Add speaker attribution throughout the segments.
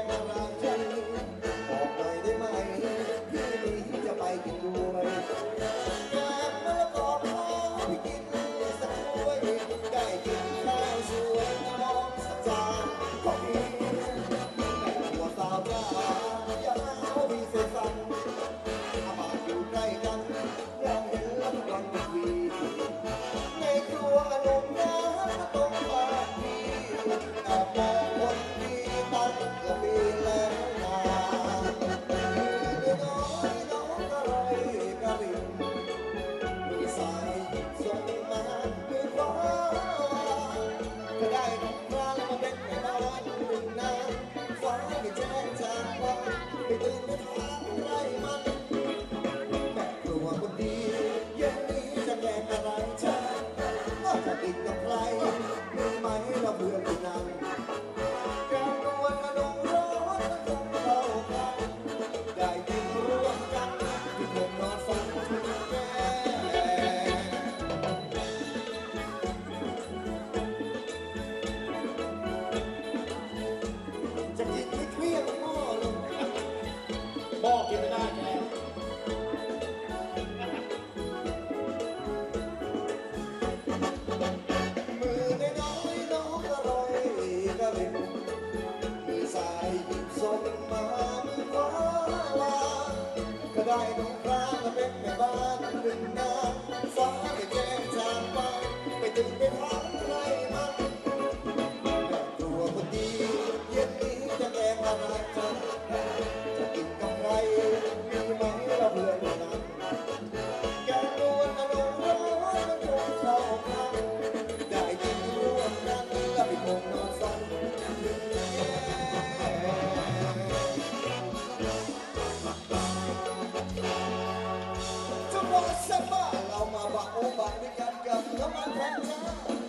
Speaker 1: อะไรบอกหน่อยได้ไหมพี่นี้จะไปกินด้วยแกงมะละกอขอพี่กินสักถ้วยได้กินข้าวสวยน้องสักจานก็มีแม่หัวสาวจ้าอย่าเอาพี่เสียสั่งอาบานอยู่ใกล้กันเราเห็นแล้ววันทีในครัวลงน้ำตรงบ้านพี่แอบมองคนดีตั้งเกือบปีแล้วนาน้อยน้องกระไรกระริ่มมือซ้ายส่งมามือขวาก็ได้ของกลางมาเป็นแม่บ้านหนึ่งนางฟ้าไม่แจ้งจากว่าไม่ตื่นไม่ทางไรมันแม่ครัวคนดีเย็นนี้จะแกงอะไรจ้าจะกินกับใครมีไหมเราเบื่อที่นั่งแกงนวลกระดงร้อนกระดงเข้ากันได้กินรวมกันที่ผมนอนฝันถึงแกจะกินให้เครียดหม้อลง
Speaker 2: บอกกินไม่ได้แก
Speaker 1: มือน้อยน้องอร่อยกระลิ่มมือซ้ายหยิบส้มมามือขวาวางก็ได้น้องครางและเป็นแม่บ้านหนึ่งนางฟ้าไม่แจ้งจากไปไม่ตื่นไปทำไรมันแม่ครัวคนดีเย็นนี้จะแกงอะไรจะกินกับใครมีไหมเราเพื่อนนั้นแกงนวลอารมณ์ร้อนมันคงเข้าข้างได้กินร่วมกันและพี่คงนอนฝันถึงแก่จะบอกเสมอเรามาบะโอบะด้วยกันกับน้ำมันแทนจ้า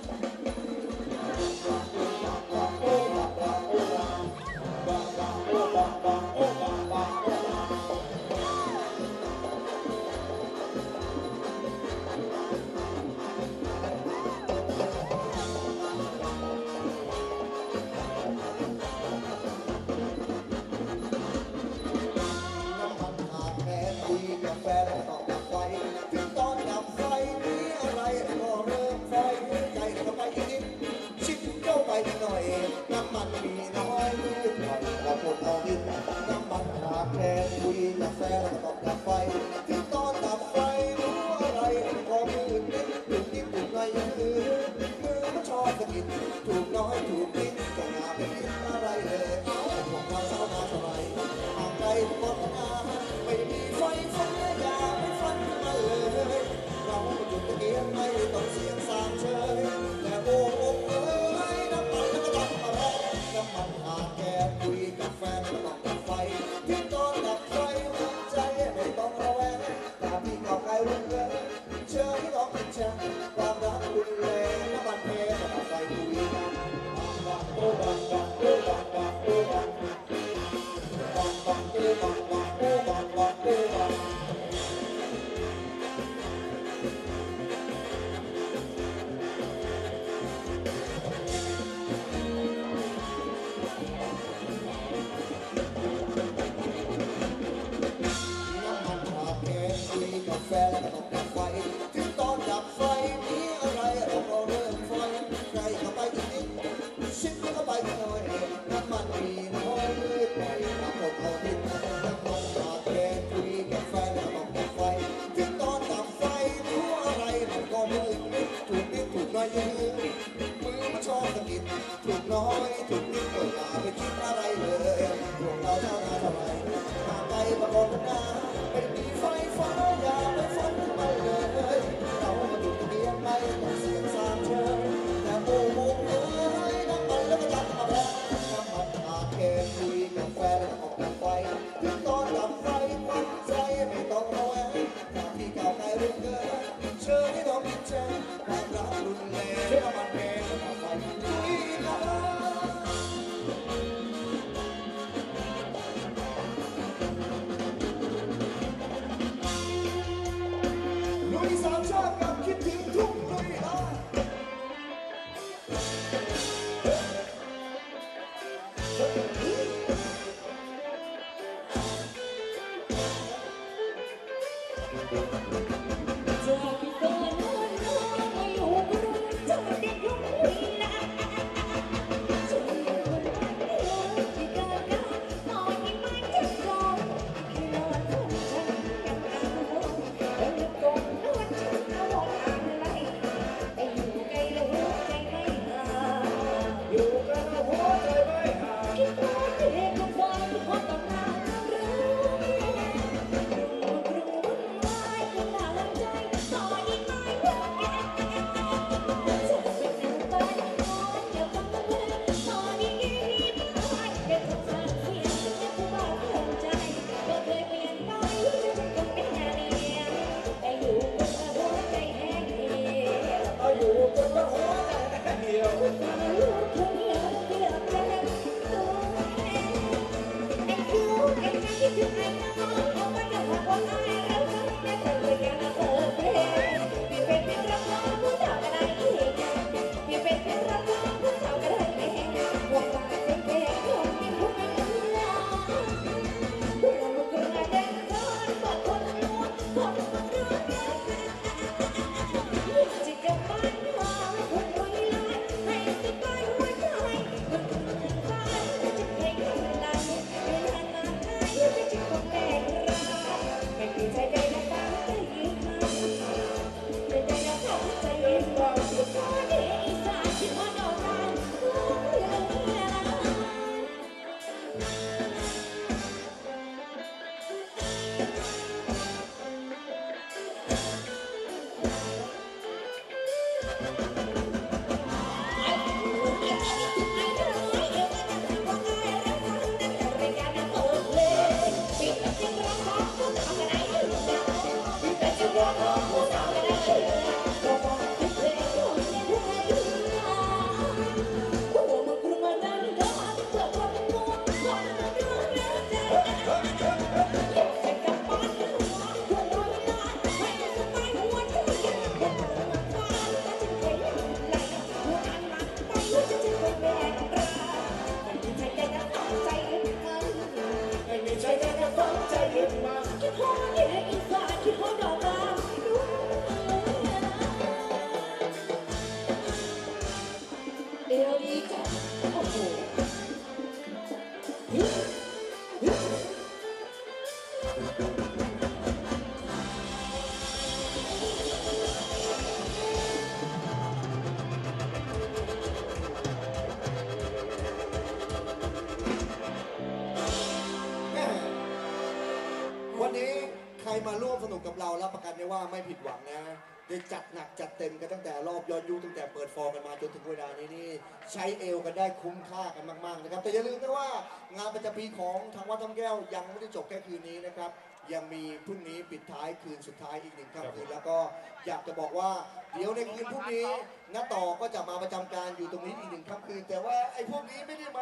Speaker 1: กาแฟแล้วต้องดับไฟถึงตอนดับไฟมีอะไรก็เริ่มไฟใจเข้าไปอีกนิดชิดเข้าไปหน่อยน้ำมันมีน้อยนิดหน่อยเราปวดท้องนิดน้ำมันขาดแคลนคุยกาแฟแล้วต้องดับไฟถึงตอนดับไฟรู้อะไรก็มืดนิดถูกนิดถูกหน่อยยังมือมันชอบสะกิดถูกน้อยถูกนิดก็หาไม่คิดอะไรเลยเอาพวกเราเศร้าหน้าเท่าไรห่างไกลก็ทำงานไม่มีไฟฟ้าอย่าไปฝันมันเลยเราจุดตะเกียงไม่ต้องเสียงสามเชยแต่โอ้โหน้ำมันแล้วก็ดับมาแล้วน้ำมันขาดแก้คุยกับแฟนแล้วต้องดับไฟที่ตอนดับไฟหัวใจไม่ต้องระแวงแต่พี่เก่าใครรุ่งเรืองเชื่อที่ต้องเป็นแชมป์ความรักรุนแรงน้ำมันเพลดับไฟคุยกันโอ้บังบังโอ้บังบังโอ้บังบังบังโอ้บังบังโอ้บังบังโอ้บังกาแฟแล้วก็ต้องดับไฟถึงตอนดับไฟมีอะไรเราก็เริ่มไฟใครเข้าไปอีกนิดชิดเข้าไปหน่อยน้ำมันมีน้อยมืดไปน้ำหมดเอาดินน้ำมันขาดแคลนคุยกาแฟแล้วก็ต้องดับไฟถึงตอนดับไฟรู้อะไรมันก็มืดนิดถูกนิดถูกน้อยยังมือมันชอบสะกิดถูกน้อยถูกนิดก็อย่าไปคิดอะไรเลยพวกเราเท่านาเท่าไรห่างไกลประกอบกันนะไม่มีไฟฟ้าอย่าไปฝันมันเลยเรามาจุดตะเกียงไม่ต้องเสียงสามเชยแต่โอ้โหน้ำมันแล้วก็ดับมาแล้วน้ำมันขาดแคลนคุยกาแฟแล้วก็ออกดับไฟถึงตอนดับไฟควันใจไม่ต้องระแวงถ้าพี่เก่าใครรุ่งเรืองเชิญให้น้องพิจารณาความรักรุนแรงน้ำมันเพลดับไฟคุยกันวันนี้ใครมาร่วมสนุกกับเรารับประกันได้ว่าไม่ผิดหวังนะได้จัดหนักจัดเต็มกันตั้งแต่รอบย้อนยุคตั้งแต่เปิดฟอร์กันมาจนถึงเวลานี้นี่ใช้เอวกันได้คุ้มค่ากันมากๆนะครับแต่อย่าลืมนะว่างานประจำปีของทางวัดถ้ำแก้วยังไม่ได้จบแค่คืนนี้นะครับยังมีพรุ่งนี้ปิดท้ายคืนสุดท้ายอีก1 ค่ำคืนแล้วก็อยากจะบอกว่าเดี๋ยวในคืนพรุ่งนี้น้าต่อก็จะมาประจำการอยู่ตรงนี้อีก1 ค่ำคืนแต่ว่าไอ้พวกนี้ไม่ได้มา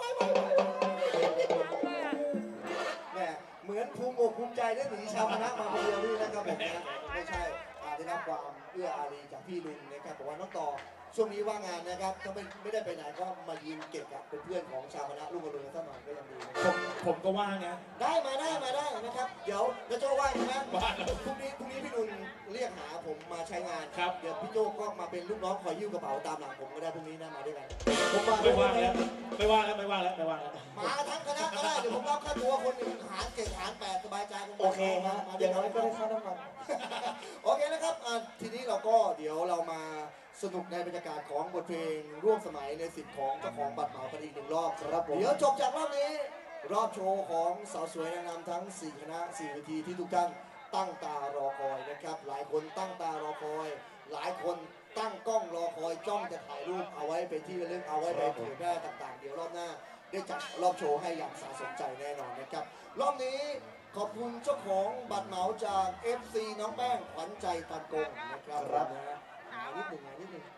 Speaker 1: แหมเหมือนภูมิอกภูมิใจได้หนีชาวคณะมาคนเดียวนี่นะครับผมนะไม่ใช่ได้รับความเอื้ออารีจากพี่ลุงนะครับบอกว่าน้องต่อช่วงนี้ว่างงานนะครับถ้าไม่ได้ไปไหนก็มายืนเก็บกับเป็นเพื่อนของชาวคณะลูกกระเรือสักหน่อยก็ยังดีนะครับ
Speaker 2: ผมก็ว่างนะ
Speaker 1: ได้นะครับเดี๋ยวโจ้ว่างใช่ไหมว่างพรุ่งนี้พี่ลุงเรียกหาผมมาใช้งานครับเดี๋ยวพี่โจ้ก็มาเป็นลูกน้องคอยยิ้วกระเป๋าตามหลังผมก็ได้พรุ่งนี้นะมาด้วยกันผมมา
Speaker 2: ไม่ว่างแล้ว
Speaker 1: มาทั้งคณะก็ได้เดี๋ยวผมรับค่าตัวคนหนึ่งหาร7 หาร 8สบายใจโอเคนะอย่างน้อยก็ได้ค่าน้ำมันโอเคนะครับทีนี้เราก็เดี๋ยวเรามาสนุกในบรรยากาศของบทเพลงร่วมสมัยในสิทธิ์ของเจ้าของบัตรเหมากันอีก1 รอบครับผมเดี๋ยวจบจากรอบนี้รอบโชว์ของสาวสวยนางงามทั้ง4 คณะ 4 เวทีที่ทุกท่านตั้งตารอคอยนะครับหลายคนตั้งตารอคอยหลายคนตั้งกล้องรอคอยจ้องจะถ่ายรูปเอาไว้เป็นที่ระลึกเอาไว้ไปเผยแพร่ต่างๆเดี๋ยวรอบหน้าได้จัดรอบโชว์ให้อย่างสาสมใจแน่นอนนะครับรอบนี้ขอบคุณเจ้าของบัตรเหมาจาก FC น้องแป้งขวัญใจตันกงนะครับนะนิดหนึ่ง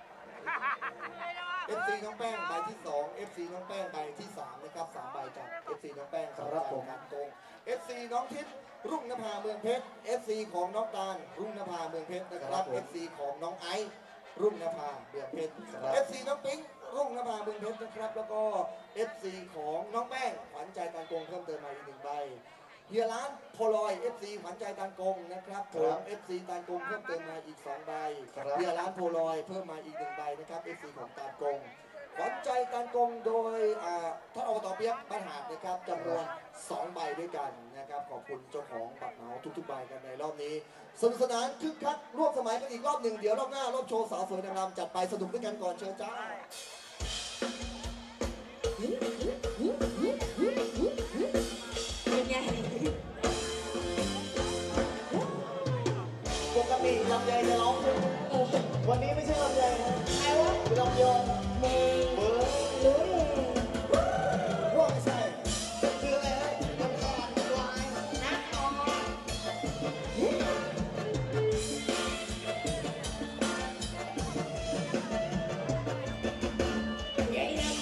Speaker 1: FC น้องแป้งใบที่2 FC น้องแป้งใบที่3นะครับ3 ใบจาก FC น้องแป้งครับผมตันกง FC น้องทิพย์รุ่งนภาเมืองเพชร FC ของน้องตาลรุ่งนภาเมืองเพชรนะครับ FC ของน้องไอซ์รุ่งนภาเมืองเพชร FC น้องปิ๊งรุ่งนภาเมืองเพชรนะครับแล้วก็ FC ของน้องแป้งขวัญใจตันกงเพิ่มเติมมาอีก1 ใบเฮียร้านโพลอย FC ขวัญใจตันกงนะครับผม FC ตันกงเพิ่มเติมมาอีก2 ใบเฮียร้านโพลอยเพิ่มมาอีก1 ใบนะครับ FC ของตันกงขวัญใจตันกงโดยท่านอบต.เปี๊ยกบ้านหาดนะครับจำนวน2 ใบด้วยกันนะครับขอบคุณเจ้าของบัตรเหมาทุกๆใบกันในรอบนี้สนุกสนานคึกคักร่วมสมัยกันอีกรอบหนึ่งเดี๋ยวรอบหน้ารอบโชว์สาวสวยนางงามจัดไปสนุกด้วยกันก่อนเชิญจ้าปกติลำไยจะร้องเพลงวันนี้ไม่ใช่ลำไยนะใครวะลำยองเบอร์ว่าไม่ใช่คืออะไรฮะน้ำตาลลายน้ำตาล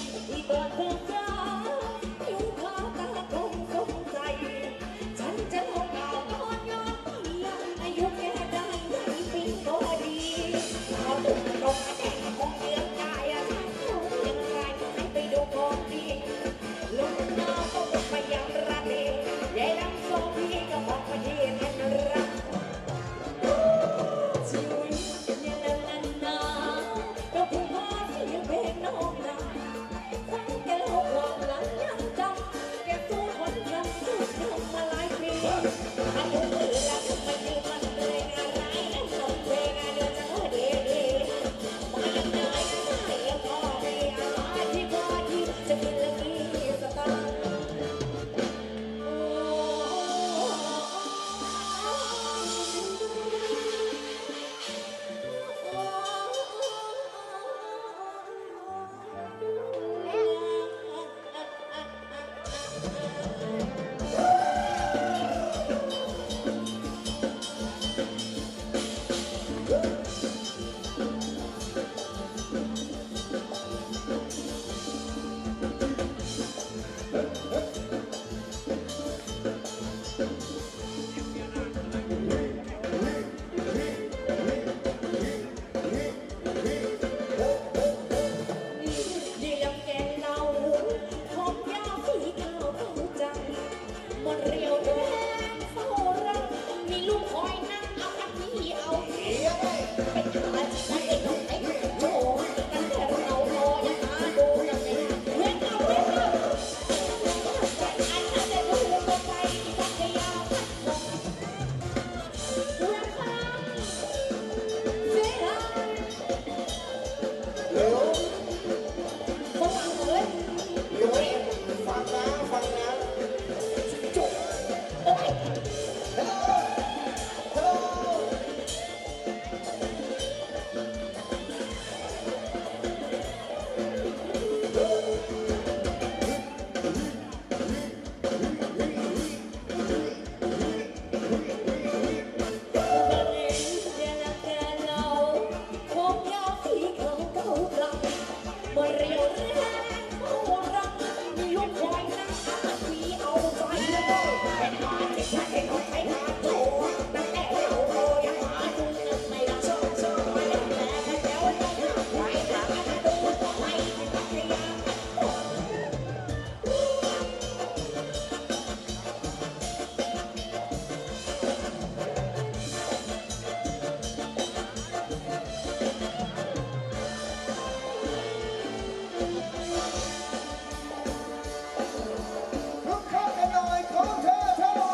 Speaker 1: คึกคักกันหน่อยของเธอทั้งหม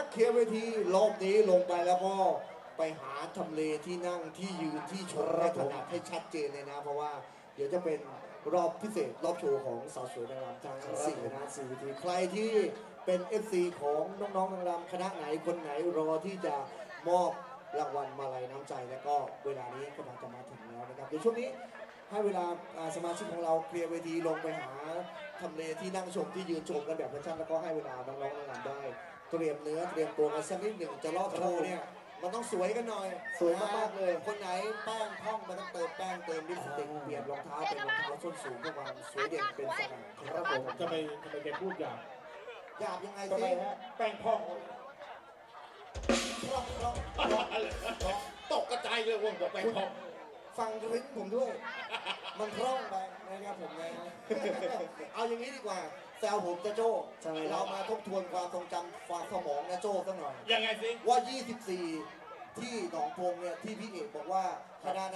Speaker 1: เคลียร์เวทีรอบนี้ลงไปแล้วก็ไปหาทำเลที่นั่งที่ยืนที่ชมให้ถนัดให้ชัดเจนเลยนะ เพราะว่าเดี๋ยวจะเป็นรอบพิเศษรอบโชว์ของสาวสวยนางรำทั้งสี่นะสี่เวทีใครที่เป็น FC ของน้องๆนางรำคณะไหนคนไหนรอที่จะมอบรางวัลมาลัยน้ำใจแล้วก็เวลานี้กำลังจะมาถึงแล้วนะครับเดี๋ยวช่วงนี้ให้เวลาสมาชิกของเราเคลียร์เวทีลงไปหาทำเลที่นั่งชมที่ยืนชมกันแบบชัดๆแล้วก็ให้เวลาน้องๆนางรำได้เตรียมเนื้อเตรียมตัวกันสักนิดหนึ่งจะรอบโชว์เนี่ยมันต้องสวยกันหน่อย
Speaker 3: สวยมากๆเลย
Speaker 1: คนไหนแป้งท่องมันต้องเติมแป้งเติมลิปสติกเปลี่ยนรองเท้าเป็นรองเท้าส้นสูงเพื่อความสวยเด่นเป็นสง่าครับผม
Speaker 2: ทำไมแกพูดหยาบ
Speaker 1: หยาบยังไง
Speaker 2: ทำไม
Speaker 1: สิ
Speaker 2: ฮะแป้งพอง
Speaker 1: ร้องร้อง
Speaker 2: ตกกระจายเลยว่ะบอกแป้งพอง
Speaker 1: ฟังริ้นผมด้วย มันคล่องไปนะครับผมนะ เอาอย่างนี้ดีกว่าแซวผมจะโจ้
Speaker 3: ใช่ไหม
Speaker 1: เรามาทบทวนความทรงจำความสมองนะโจ้สักหน่อย
Speaker 2: ยังไงสิ
Speaker 1: ว่า 24 ที่หนองพงเนี่ยที่พี่เอกบอกว่าคณะ